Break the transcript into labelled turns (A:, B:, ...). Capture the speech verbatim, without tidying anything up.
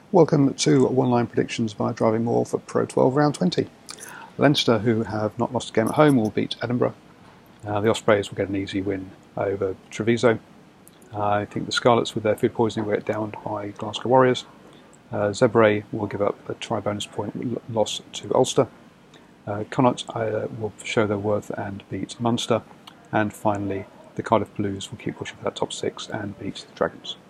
A: Welcome to one-line predictions by Driving More for Pro twelve round twenty. Leinster, who have not lost a game at home, will beat Edinburgh. Uh, the Ospreys will get an easy win over Treviso. Uh, I think the Scarlets, with their food poisoning, will get downed by Glasgow Warriors. Uh, Zebre will give up a try bonus point loss to Ulster. Uh, Connacht uh, will show their worth and beat Munster. And finally, the Cardiff Blues will keep pushing for that top six and beat the Dragons.